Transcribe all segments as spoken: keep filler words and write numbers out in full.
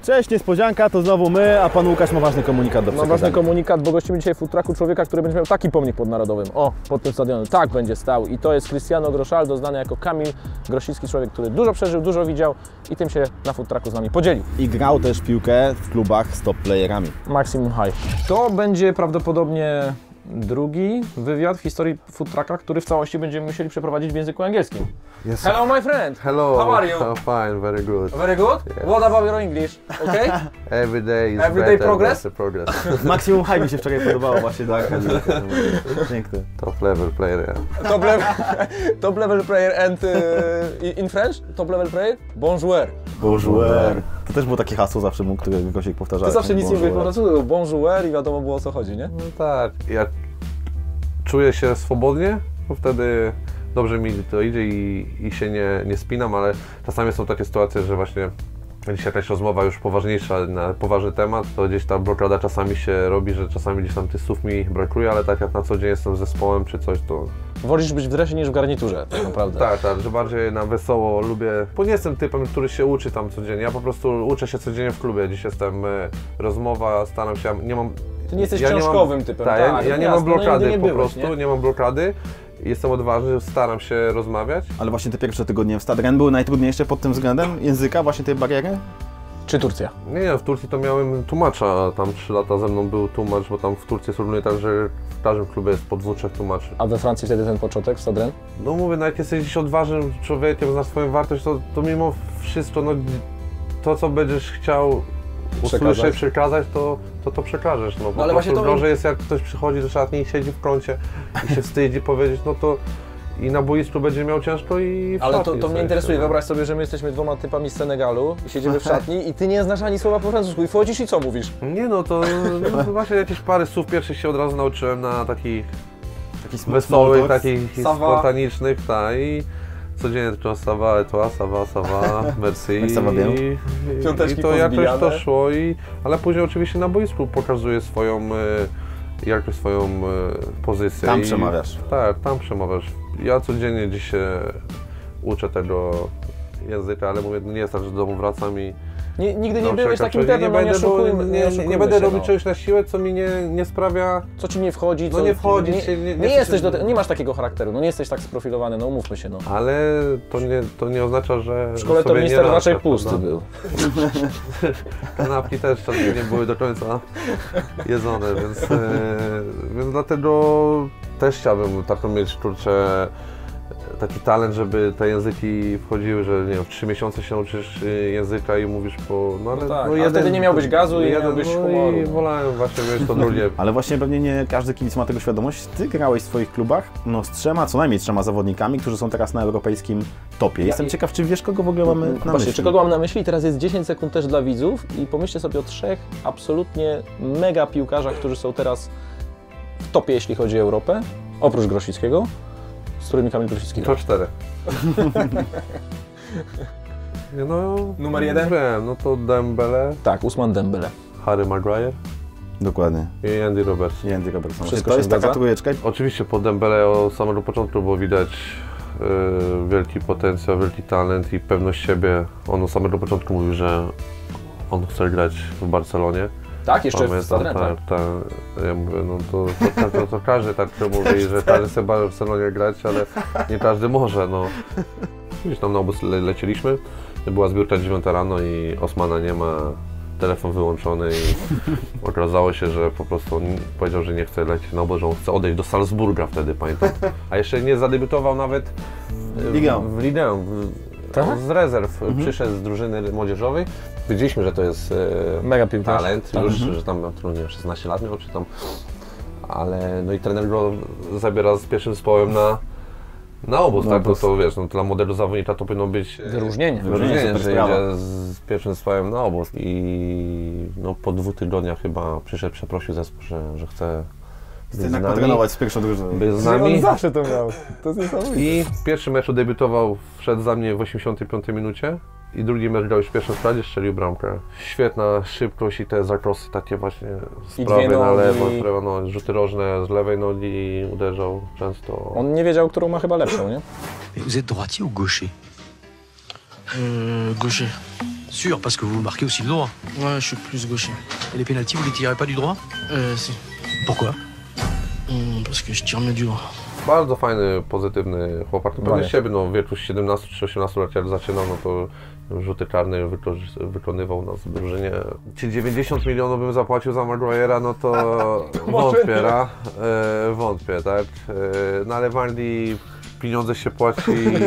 Cześć, niespodzianka, to znowu my, a pan Łukasz ma ważny komunikat do przekazania. Ma ważny komunikat, bo gościmy dzisiaj w food trucku człowieka, który będzie miał taki pomnik pod Narodowym. O, pod tym stadionem. Tak będzie stał. I to jest Cristiano Groszaldo, znany jako Kamil Grosicki, człowiek, który dużo przeżył, dużo widział i tym się na food trucku z nami podzielił. I grał też w piłkę w klubach z top playerami. Maximum High. To będzie prawdopodobnie drugi wywiad w historii food trucka, który w całości będziemy musieli przeprowadzić w języku angielskim. Yes. Hello my friend. Hello. How are you? I'm fine, very good. Very good? Yeah. What about your English? Okay? Every day is Every day better, progress? better progress. Maksimum High mi się wczoraj podobało właśnie, tak. Piękny. Top level player, yeah. Top level, top level player and uh, in French? Top level player? Bonjour. Bonjour. To też było takie hasło zawsze, które Gosiek powtarzał. Ty zawsze nic nie mówisz, po prostu bonjour i wiadomo było o co chodzi, nie? No tak, ja czuję się swobodnie, bo wtedy dobrze mi to idzie i, i się nie, nie spinam, ale czasami są takie sytuacje, że właśnie jeśli jakaś rozmowa już poważniejsza, na poważny temat, to gdzieś ta blokada czasami się robi, że czasami gdzieś tam tych słów mi brakuje, ale tak jak na co dzień jestem z zespołem czy coś, to... Wolisz być w dresie niż w garniturze, tak naprawdę. Tak, tak, że bardziej na wesoło lubię, bo nie jestem typem, który się uczy tam codziennie, ja po prostu uczę się codziennie w klubie, dziś jestem, rozmowa, staram się, nie mam... Ty nie jesteś ja książkowym nie mam, typem, tak, tak, ja, ja nie jasne, mam blokady no nie po byłeś, prostu, nie? nie mam blokady. Jestem odważny, staram się rozmawiać. Ale właśnie te pierwsze tygodnie w Stadren były najtrudniejsze pod tym względem języka, właśnie tej bariery? Czy Turcja? Nie, nie, w Turcji to miałem tłumacza, tam trzy lata ze mną był tłumacz, bo tam w Turcji jest równie tak, że w każdym klubie jest po dwóch, trzech tłumaczy. A we Francji wtedy ten początek w Stadren? No mówię, no jak jesteś dziś odważnym człowiekiem, znasz swoją wartość, to, to mimo wszystko, no to co będziesz chciał usłyszeć, Przekazać. przekazać, to to, to przekażesz. No, No ale właśnie to gorzej jest, jak ktoś przychodzi do szatni i siedzi w kącie i się wstydzi powiedzieć, no to i na boisku będzie miał ciężko i w Ale to, szatni to w mnie sensie, interesuje, no. wyobraź sobie, że my jesteśmy dwoma typami z Senegalu i siedzimy w szatni i ty nie znasz ani słowa po francusku i wchodzisz i co mówisz? Nie no, to no, właśnie jakieś parę słów pierwszych się od razu nauczyłem na takich Takich wesołych, takich Ça va. spontanicznych, tak i codziennie tylko ça va, et toi, ça va, ça va, merci Ça va bien. i, i, Piąteczki i to jakoś to pozbijane. szło, i, ale później oczywiście na boisku pokazuję swoją, e, jakoś swoją e, pozycję. Tam i, przemawiasz. Tak, tam przemawiasz. Ja codziennie dziś się uczę tego języka, ale mówię, nie jest tak, że do domu wracam i Nie, nigdy nie no, byłeś czekam, takim że pewnym, no nie będę, bo oszukujmy, nie, nie, nie, oszukujmy nie będę się, robić no. czegoś na siłę, co mi nie, nie sprawia. Co ci nie wchodzi, No co, nie wchodzi nie, się, nie- nie, nie jesteś chcesz- do te, nie masz takiego charakteru, no nie jesteś tak sprofilowany, no umówmy się, no. Ale to nie, to nie oznacza, że W szkole to sobie nie minister radzę, raczej pusty prawda? był. Kanapki też czasem nie były do końca jedzone, więc, e, więc dlatego też chciałbym taką mieć, kurczę, taki talent, żeby te języki wchodziły, że nie wiem, w trzy miesiące się nauczysz języka i mówisz po... No ale No tak, a wtedy nie miałbyś gazu i nie jeden, miałbyś no humoru. i wolałem właśnie mieć to drugie. Ale właśnie pewnie nie każdy kibic ma tego świadomość. Ty grałeś w swoich klubach no, z trzema, co najmniej trzema zawodnikami, którzy są teraz na europejskim topie. Jestem Ja- ciekaw, czy wiesz, kogo w ogóle mamy na Właśnie, myśli? czy kogo mam na myśli? Teraz jest dziesięć sekund też dla widzów i pomyślcie sobie o trzech absolutnie mega piłkarzach, którzy są teraz w topie, jeśli chodzi o Europę, oprócz Grosickiego, z którymi Kamil Grosicki To gra. cztery. Nie, no, Numer jeden? Wiem, no to Dembele, Tak, Ousmane Dembele. Harry Maguire Dokładnie. i Andy Robertson. Jędy Robertson. Wszystko To się jest taka zgadza? trójeczka. Oczywiście po Dembele od samego początku było widać yy, wielki potencjał, wielki talent i pewność siebie. On od samego początku mówił, że on chce grać w Barcelonie. Tak, jeszcze w Pamiętam, Stadren, tak. tak, tak. Ja mówię, no to, to, to, to każdy tak mówi, że każdy chce w Barcelonie grać, ale nie każdy może, no. Gdzieś tam na obóz le lecieliśmy, była zbiórka dziewiąta rano i Osmana nie ma, telefon wyłączony i okazało się, że po prostu on powiedział, że nie chce lecieć na obóz, że on chce odejść do Salzburga wtedy, pamiętam. A jeszcze nie zadebiutował nawet w Ligę. w Ligę. w- Tak? Z rezerw przyszedł z drużyny młodzieżowej. Wiedzieliśmy, że to jest e, Mega piłkarz. talent, Tak. już, że tam nie wiem, szesnaście lat miał, czy tam, ale no i trener go zabiera z pierwszym zespołem na, na obóz, Na tak, no obóz. to wiesz, no, dla młodego zawodnika to powinno być e, Wyróżnienie. Wyróżnienie, wyróżnienie, super że sprawa. idzie z pierwszym zespołem na obóz i no po dwóch tygodniach chyba przyszedł, przeprosił zespół, że, że chce być z Jednak nami, potrenować z pierwszą drużyną. być z On nami. zawsze to miał. To jest niesamowite. I w pierwszym meczu debiutował, wszedł za mnie w osiemdziesiątej piątej minucie i drugi mecz grał już w pierwszym składzie, strzelił bramkę. Świetna szybkość i te zakrosy takie właśnie z I prawej dwie na nogi. lewo, z prawej, no, rzuty rożne z lewej nogi i uderzał często. On nie wiedział, którą ma chyba lepszą, nie? Mais vous êtes droitier ou gaucher? Euh, gaucher. Sûr, parce que vous marquez aussi le droit. Ouais, je suis plus gaucher. Et les pénaltys, vous les tirez pas du droit? Euh, si. Pourquoi? Mm, parce que je tire mieux du droit. Bardzo fajny, pozytywny chłopak. No pewnie Vale. siebie, no w wieku siedemnastu czy osiemnastu lat jak zaczynał, no to rzuty karne wykro wykonywał nas w drużynie. Czy dziewięćdziesiąt milionów bym zapłacił za Maguire'a, no to wątpię, ra, e, wątpię, tak? E, no ale Vardy pieniądze się płaci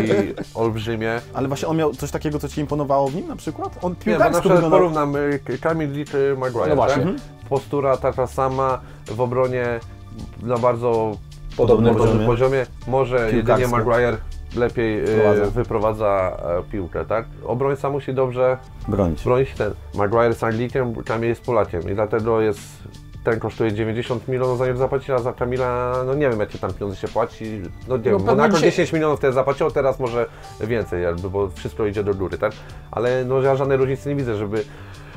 olbrzymie. Ale właśnie on miał coś takiego, co Ci imponowało w nim na przykład? On Nie, bo na piłkarsko przykład wyglądał... porównamy Kamil Liczy Maguire, No właśnie. tak? Postura taka sama, w obronie na bardzo Podobnym podobnym poziomie. poziomie. Może jedynie Piłkarsko. Maguire lepiej e, Wyprowadza. wyprowadza e, piłkę, tak? Obrońca musi dobrze bronić. bronić ten. Maguire jest Anglikiem, Kamil jest Polakiem i dlatego jest, ten kosztuje dziewięćdziesiąt milionów za niego zapłacić, a za Kamila, no nie wiem jakie tam pieniądze się płaci, no nie No wiem, bo pewnie na dzisiaj- dziesięć milionów wtedy zapłaciło, teraz może więcej jakby, bo wszystko idzie do góry, tak? Ale no ja żadnej różnicy nie widzę, żeby,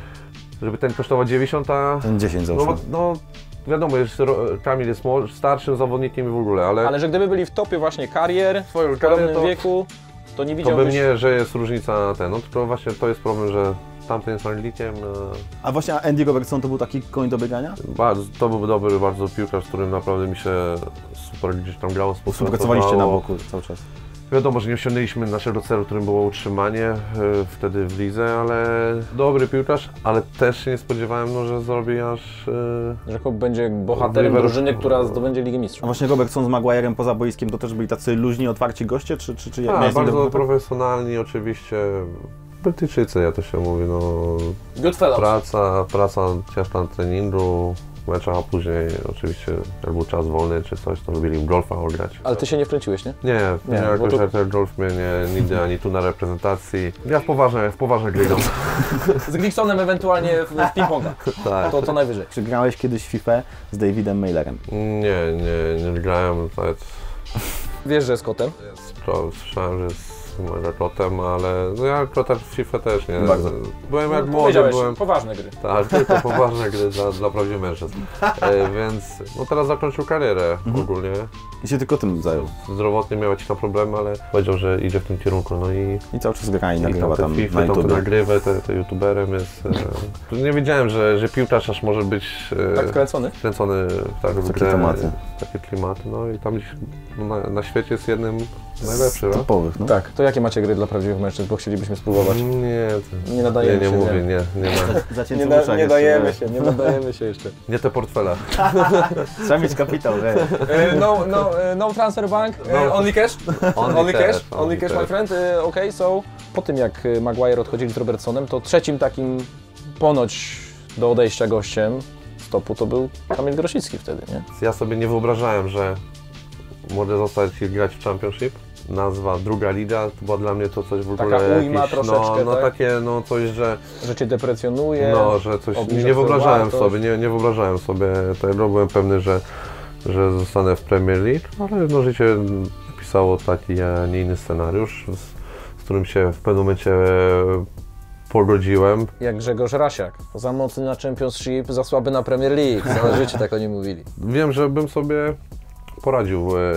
żeby ten kosztował dziewięćdziesiąt, a Ten dziesięć no, załóżmy. no wiadomo, jest, ro- Kamil jest młod- starszym zawodnikiem i w ogóle, ale, Ale że gdyby byli w topie właśnie karier, swoją w podobnym karierę to, wieku, to nie to widziałbyś... bym nie, że jest różnica ten, no tylko właśnie to jest problem, że tamten jest Anglikiem. e, A właśnie a Andy Robertson to był taki koń do biegania? Bardzo, to był dobry bardzo piłkarz, z którym naprawdę mi się super gdzieś tam grało, Współpracowaliście na współpracowało. boku cały czas. Wiadomo, że nie osiągnęliśmy naszego celu, którym było utrzymanie e, wtedy w lidze, ale dobry piłkarz, ale też się nie spodziewałem, no, że zrobi aż... E, Że Hop będzie bohaterem Liverpool- drużyny, która zdobędzie Ligę A Mistrzów. właśnie Robertson z Maguirem poza boiskiem to też byli tacy luźni, otwarci goście, czy, czy, czy tak, miałeś z nim bardzo dobry kontakt? profesjonalni oczywiście. Brytyjczycy, ja to się mówi, no... Goodfellows. Praca, praca ciężka na treningu, meczach, a później oczywiście jak był czas wolny czy coś, to lubili golfa grać. Ale ty się nie wkręciłeś, nie? Nie, Nie, nie, bo jakoś to- to... ten golf mnie nie, nigdy ani tu na reprezentacji. Ja w poważne, w poważne gry gram. Z Gliksonem ewentualnie w, w ping-ponga. Tak. To, to najwyżej. Czy grałeś kiedyś w FIFA z Davidem Mailerem? Nie, nie, nie grałem, nawet Wiesz, że jest kotem? to słyszałem, że jest moim kotem, ale no ja kota w FIFA też nie. Bardzo. Byłem jak No, młody, powiedziałeś, byłem. poważne gry. Tak, tylko poważne gry dla, dla prawdziwych mężczyzn. E, więc no teraz zakończył karierę ogólnie. I się tylko tym zajął. Zdrowotnie miał jakieś tam problemy, ale powiedział, że idzie w tym kierunku. No i, I cały czas gra i i nagrywa tam tam te na FIFA, tam te YouTube. nagrywa, te, te youtuberem jest. E, nie wiedziałem, że, że piłkarz aż może być e, Tak wkręcony? wkręcony w tak, w Takie grę, tematy. Takie klimaty. No i tam gdzieś na, na świecie jest jednym z najlepszych. no. Topowych, no. Tak. To jakie macie gry dla prawdziwych mężczyzn, bo chcielibyśmy spróbować? Nie, to, Nie nie, nadajemy nie się, mówię, nie. nie, nie, ma, Zacięty Nie, da, uszach nie jeszcze, dajemy nie? się, nie nadajemy się jeszcze. nie te portfele. Trzeba mieć kapitał, wie. E, no, no, e, no transfer bank, e, No. only cash? Only Only cash, cash, only only cash, my cash. friend. E, Okej, so po tym jak e, Maguire odchodzili z Robertsonem, to trzecim takim ponoć do odejścia gościem stopu to był Kamil Grosicki wtedy, nie? Ja sobie nie wyobrażałem, że mogę zostać i grać w Championship. Nazwa druga liga, to była dla mnie to coś w ogóle Taka ujma jakieś, troszeczkę, no, no tak? takie no coś, że Że cię deprecjonuje. no, że coś obniża nie twoją wyobrażałem wartość. sobie, nie, nie wyobrażałem sobie tego, byłem pewny, że, że zostanę w Premier League, ale no życie napisało taki, a nie inny scenariusz, z, z którym się w pewnym momencie pogodziłem. Jak Grzegorz Rasiak. Za mocny na Championship, za słaby na Premier League. Całe życie tak oni mówili. Wiem, że bym sobie poradził e,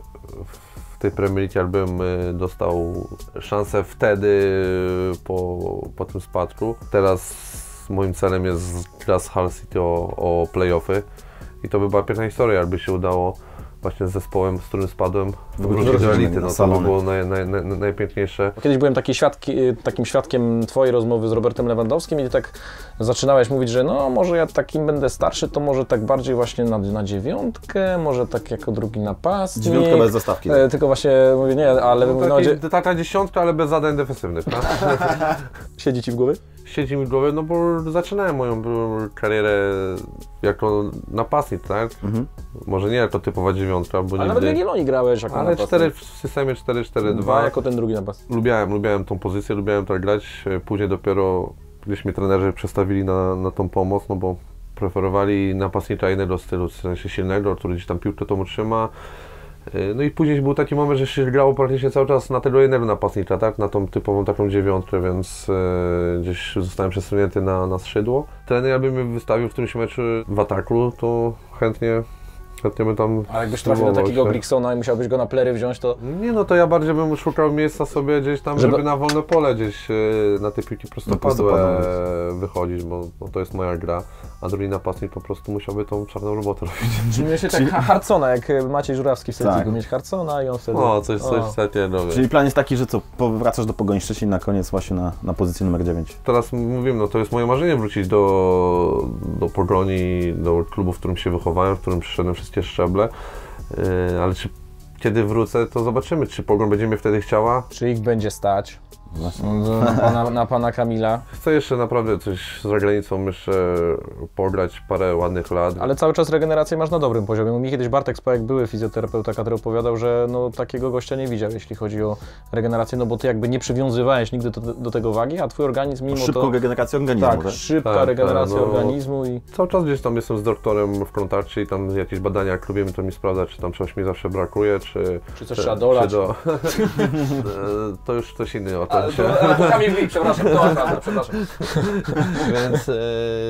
w tej Premier League, jakbym e, dostał szansę wtedy po, po tym spadku. Teraz moim celem jest gra z Hull City o, o play-offy i to by była piękna historia, jakby się udało właśnie z zespołem, z którym spadłem, wrócić do elity. No, to by było naj, naj, naj, najpiękniejsze. Kiedyś byłem taki świadki, takim świadkiem Twojej rozmowy z Robertem Lewandowskim i Ty tak zaczynałeś mówić, że no może ja takim będę starszy, to może tak bardziej właśnie na, na dziewiątkę, może tak jako drugi napastnik. Dziewiątka bez zostawki. E, tylko właśnie mówię, nie, ale No, mówię, no, taki, dzie- taka dziesiątka, ale bez zadań defensywnych. Tak? siedzi Ci w głowie? Siedzi mi w głowie, no bo zaczynałem moją karierę jako napastnik, tak? Mhm. Może nie jako typowa dziewiątka, bo Ale nawet w nigdy... Jagiellonii grałeś jako Ale napastnik. cztery w systemie cztery cztery Dwa dwa. jako ten drugi napastnik. Lubiałem, lubiałem tą pozycję, lubiałem tak grać. Później dopiero gdzieś mnie trenerzy przestawili na, na tą pomoc, no bo preferowali napastnika innego stylu, w sensie silnego, który gdzieś tam piłkę tą utrzyma. No i później był taki moment, że się grało praktycznie cały czas na tego jednego napastnika, tak? Na tą typową taką dziewiątkę, więc e, gdzieś zostałem przesunięty na, na skrzydło. Trener jakby mnie wystawił w którymś meczu w ataku, to chętnie chętnie bym tam A jakbyś trafił do spróbował takiego się. Grigsona i musiałbyś go na plery wziąć, to Nie no, to ja bardziej bym szukał miejsca sobie gdzieś tam, Żeby- żeby, na wolne pole gdzieś e, na te piłki prostopadłe prostopadłe. wychodzić, bo, bo to jest moja gra, a drugi napastnik po prostu musiałby tą czarną robotę robić. czyli miałeś tak Harcona, jak Maciej Żurawski w Celticu, Tak. mieć Harcona i on wtedy... No, coś, coś O. takiego. Czyli plan jest taki, że co, powracasz do Pogoni Szczecin na koniec właśnie na, na pozycję numer dziewięć. Teraz mówimy, no to jest moje marzenie wrócić do, do Pogoni, do klubu, w którym się wychowałem, w którym przyszedłem wszystkie szczeble, yy, ale czy kiedy wrócę, to zobaczymy, czy Pogoń będzie mnie wtedy chciała. Czy ich będzie stać na pana, na pana Kamila? Chcę jeszcze naprawdę coś za granicą jeszcze pograć parę ładnych lat. Ale cały czas regenerację masz na dobrym poziomie. Mi kiedyś Bartek Spajek, były fizjoterapeuta, który opowiadał, że no, takiego gościa nie widział, jeśli chodzi o regenerację, no bo ty jakby nie przywiązywałeś nigdy do, do tego wagi, a twój organizm mimo Szybką to... regenerację organizmu, Tak, tak? szybka Tak, regeneracja tak, no. organizmu i... Cały czas gdzieś tam jestem z doktorem w kontakcie i tam jakieś badania, jak lubimy, to mi sprawdza, czy tam czegoś mi zawsze brakuje, czy... Czy coś trzeba dolać. Czy do... to już ktoś inny o tym Ale się... to, ale to Kamil Wik, przepraszam, to naprawdę, przepraszam. Więc e,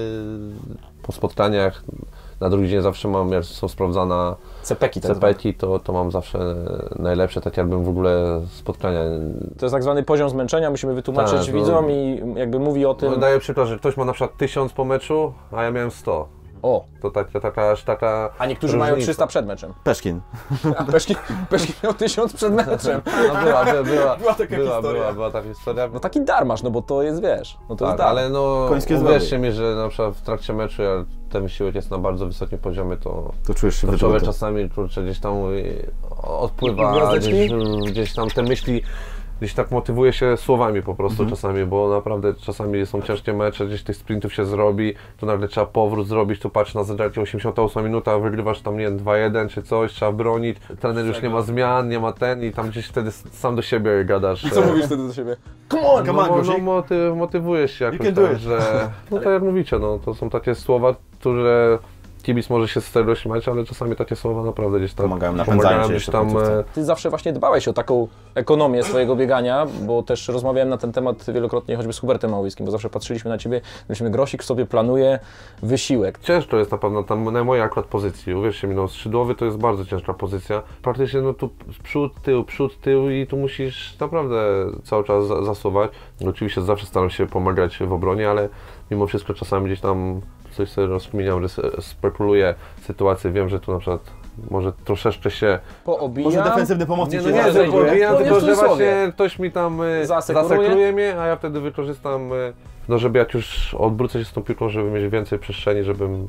po spotkaniach na drugi dzień zawsze mam, jak są sprawdzana Cepeki tak zwane. cepeki, to, to mam zawsze najlepsze, tak jakbym w ogóle spotkania. To jest tak zwany poziom zmęczenia, musimy wytłumaczyć Tak, no. widzom i jakby mówi o tym... No, daję przykład, że ktoś ma na przykład tysiąc po meczu, a ja miałem sto. O, To taka, taka, aż taka a niektórzy mają różnica. trzysta przed meczem. Peszkin. A Peszki, Peszki miał tysiąc przed meczem. No była, była, była, Była taka była, historia. była, była taka historia. No taki dar masz, no bo to jest, wiesz, no to Tak, jest dar. ale no Końskie uwierzcie mi, że na przykład w trakcie meczu, jak ten wysiłek jest na bardzo wysokim poziomie, to, To czujesz się to człowiek wydłużony. czasami kurczę, gdzieś tam y, I odpływa, gwiazdeczki? gdzieś, gdzieś tam te myśli, gdzieś tak motywuje się słowami po prostu czasami, bo naprawdę czasami są ciężkie mecze, gdzieś tych sprintów się zrobi, tu nagle trzeba powrót zrobić, tu patrz na zegarcie osiemdziesiąta ósma minuta, wygrywasz tam nie wiem dwa jeden czy coś, trzeba bronić, trener już nie ma zmian, nie ma ten i tam gdzieś wtedy sam do siebie gadasz. Co e, mówisz wtedy do siebie? Come on, no, come on, no, no Grosik. moty, motywujesz się You jakoś can do tak, it. że... No tak jak mówicie, no, to są takie słowa, które kibic może się z tego śmiać, ale czasami takie słowa naprawdę gdzieś tam Pomagają, napędzają pomagają cię gdzieś jeszcze w tam... końcówce. e, Ty zawsze właśnie dbałeś o taką ekonomię swojego biegania, bo też rozmawiałem na ten temat wielokrotnie choćby z Hubertem Małyjskim, bo zawsze patrzyliśmy na Ciebie, myślimy, Grosik sobie planuje wysiłek. Ciężko jest na pewno tam na mojej akurat pozycji, uwierzcie mi, no skrzydłowy to jest bardzo ciężka pozycja. Praktycznie no tu przód, tył, przód, tył i tu musisz naprawdę cały czas za- zasuwać. Oczywiście zawsze staram się pomagać w obronie, ale mimo wszystko czasami gdzieś tam coś sobie rozkminiam, że se- spekuluję sytuację, wiem, że tu na przykład może troszeczkę się... Poobijam. Może defensywny pomocnik Nie, no się nie, że zareaguje. pobijam, No, tylko nie w że cudzysłowie. właśnie ktoś mi tam y, Zasekuruje. zasekuruje mnie, a ja wtedy wykorzystam, y, no żeby jak już odwrócę się z tą piłką, żeby mieć więcej przestrzeni, żebym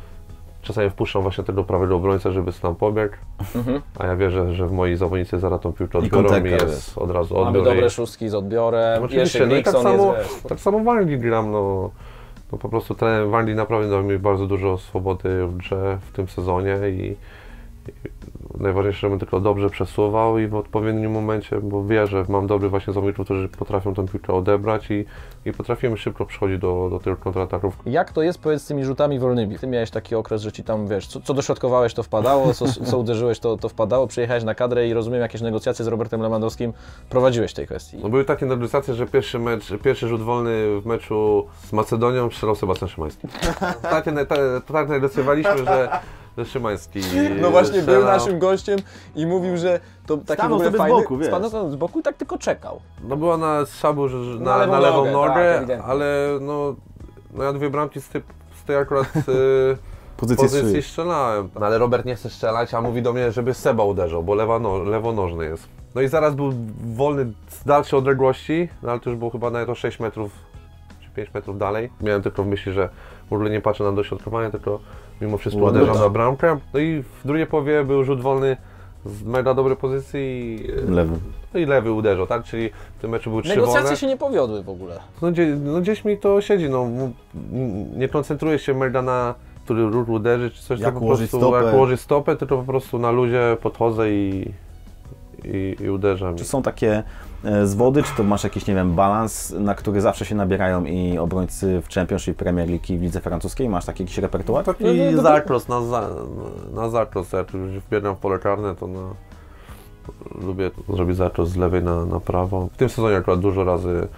czasami wpuszczam właśnie tego prawego obrońcę, żeby tam pobiegł, Mhm. a ja wierzę, że w moi zawodnicy zaraz tą piłkę I odbiorą i kontekka jest jest. od razu Mamy odbiór. dobre i- szóstki z odbiorem, Oczywiście, jeszcze no i tak Grigson samo, jest, wiesz. tak samo w Anglii gram, no, no po prostu trener w Anglii naprawdę dał mi bardzo dużo swobody w grze w tym sezonie i, i najważniejsze, żebym tylko dobrze przesuwał i w odpowiednim momencie, bo wierzę, mam dobrych właśnie zawodników, którzy potrafią tę piłkę odebrać i, i potrafimy szybko przychodzić do, do tych kontrataków. Jak to jest, powiedz, z tymi rzutami wolnymi? Ty miałeś taki okres, że Ci tam, wiesz, co, co dośrodkowałeś, to wpadało, co, co uderzyłeś, to, to wpadało, przyjechałeś na kadrę i rozumiem, jakieś negocjacje z Robertem Lewandowskim prowadziłeś w tej kwestii. No były takie negocjacje, że pierwszy mecz, pierwszy rzut wolny w meczu z Macedonią strzelał Sebastian Szymański. Takie, ne- te- to tak negocjowaliśmy, że, że Szymański No właśnie, był strzelał. naszym gościem i mówił, że to taki Stanął w ogóle sobie z fajny, boku, wiesz. stanął z boku i tak tylko czekał. No była na strzału że- że- na, lewą na lewą nogę, nogę, tak, ewidentnie. ale no, no ja dwie bramki z tej, z tej akurat y, Pozycję pozycji strzeli. strzelałem. No ale Robert nie chce strzelać, a mówi do mnie, żeby Seba uderzał, bo lewa no, lewonożny jest. No i zaraz był wolny z dalszej odległości, no ale to już było chyba nawet o sześć metrów czy pięć metrów dalej. Miałem tylko w myśli, że w ogóle nie patrzę na dośrodkowanie, tylko mimo wszystko Ładnie. uderzam na bramkę. No i w drugiej połowie był rzut wolny z mega dobrej pozycji i, Lewy. no i lewy uderzał, tak? Czyli w tym meczu były trzy Negocjacje wolne. się nie powiodły w ogóle. No, gdzie, no gdzieś mi to siedzi, no m- m- nie koncentruję się mega na który ruch uderzy czy coś, Jak tylko po ułożyć prostu stopę. jak ułożyć stopę, tylko po prostu na luzie podchodzę i, i, i uderzam. Czy są takie e, zwody, czy to masz jakiś, nie wiem, balans, na który zawsze się nabierają i obrońcy w Championship, Premier League i w lidze francuskiej? Masz taki jakiś repertuar? Taki No, no, no, zakros, na, za, na zakros, jak już wbiegam w pole karne, to na, lubię zrobić zakros z lewej na, na prawo. W tym sezonie akurat dużo razy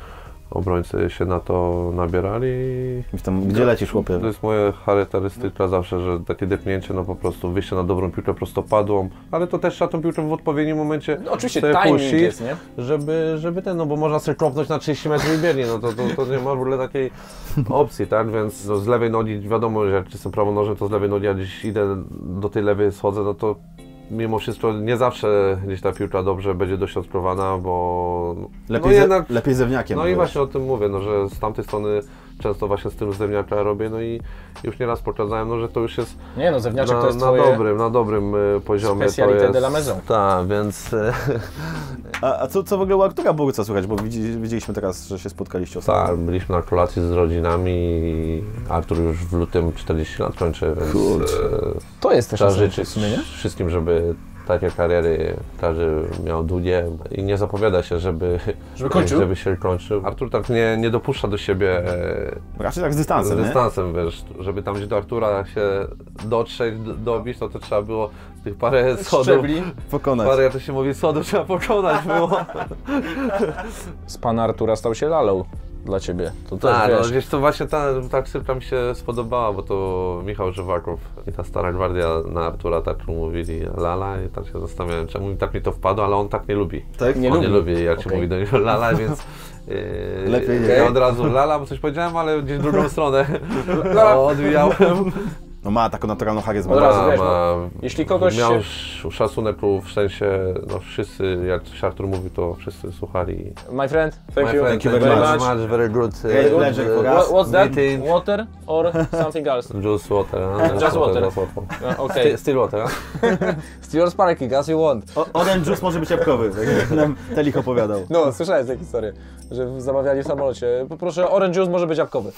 obrońcy się na to nabierali. Tam, gdzie lecisz, chłopie? To jest moja charakterystyka zawsze, że takie depnięcie, no po prostu wyjście na dobrą piłkę prostopadłą, ale to też trzeba tą piłkę w odpowiednim momencie No, oczywiście sobie timing puścić, jest, nie? Żeby, żeby ten, no bo można sobie klopnąć na trzydzieści metrów i biegnie, no to, to, to nie ma w ogóle takiej opcji, tak, więc no, z lewej nogi, wiadomo, że jak jestem prawonożem, to z lewej nogi, jak gdzieś idę do tej lewej, schodzę, no to mimo wszystko nie zawsze gdzieś ta piłka dobrze będzie dośrodkowana, bo Lepiej, no ze, jednak, lepiej zewniakiem. no i wiesz. właśnie o tym mówię, no, że z tamtej strony często właśnie z tym zewniaka robię, no i już nieraz pokazałem, no, że to już jest Nie no, Zewniaczek na, to jest na twoje dobrym, na dobrym y, poziomie. To specalité jest, de la maison. Tak, więc y, A, a co, co w ogóle u Artura Boruca słychać? Bo widzi, widzieliśmy teraz, że się spotkaliście ostatnio. tak, byliśmy na kolacji z rodzinami i Artur już w lutym czterdzieści lat kończy, więc Kurczę. y, To jest też trzeba szacunek życzyć w sumie, nie? wszystkim, żeby takie kariery każdy miał długie i nie zapowiada się, żeby, Żeby kończył? żeby się kończył. Artur tak nie, nie dopuszcza do siebie e, Raczej tak z dystansem, z nie? dystansem, wiesz, żeby tam gdzieś do Artura się dotrzeć, d- dobić, no to trzeba było tych parę schodów, Szczebli. Pokonać. parę, jak to się mówi, schodów trzeba pokonać było. Z pana Artura stał się lalą dla ciebie. To też Tak, no wiesz. gdzieś to właśnie ta, ta ksywka mi się spodobała, bo to Michał Żywaków i ta stara gwardia na Artura tak mówili Lala i tak się zastanawiałem, czemu mi tak mi to wpadło, ale on tak nie lubi. Tak? Nie on lubi. nie lubi, jak się Okej. mówi do niego Lala, więc yy, Lepiej nie. ja od razu Lala, bo coś powiedziałem, ale gdzieś w drugą stronę odwijałem. No ma taką naturalną charyzmę. Od razu Ma- wiesz, no, ma- jeśli kogoś miał się- sz- szacunek w sensie, no wszyscy, jak coś Artur mówił, to wszyscy słuchali. My friend, thank My you. friend, you very much. very good. Great pleasure for What, us. what's that? meeting. Water or something else? Juice water, a? Just water. Just water. Uh, okay. Still water, a? Still sparking as you want. O, orange juice może być jabłkowy, tak jak nam Telich opowiadał. No, słyszałeś tę historię, że zamawiali w samolocie. Poproszę, orange juice może być jabłkowy.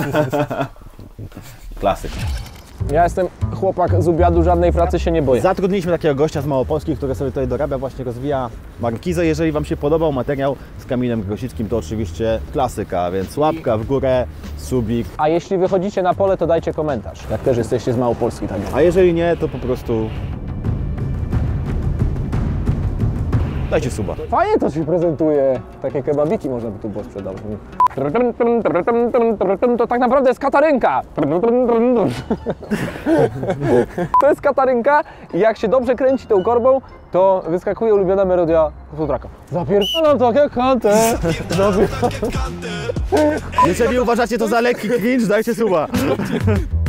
Klasyk. Ja jestem chłopak z obiadu, żadnej pracy się nie boję. Zatrudniliśmy takiego gościa z Małopolski, który sobie tutaj dorabia, właśnie rozwija markizę. Jeżeli Wam się podobał materiał z Kamilem Grosickim, to oczywiście klasyka, więc łapka w górę, subik. A jeśli wychodzicie na pole, to dajcie komentarz, jak też jesteście z Małopolski. Tak. A jeżeli nie, to po prostu dajcie suba. Fajnie to się prezentuje. Takie kebabiki można by tu było sprzedawać. To tak naprawdę jest katarynka. To jest katarynka i jak się dobrze kręci tą korbą, to wyskakuje ulubiona melodia futraka. Zapierdalam takie kantę. Jeżeli uważacie to za lekki cringe, dajcie suba.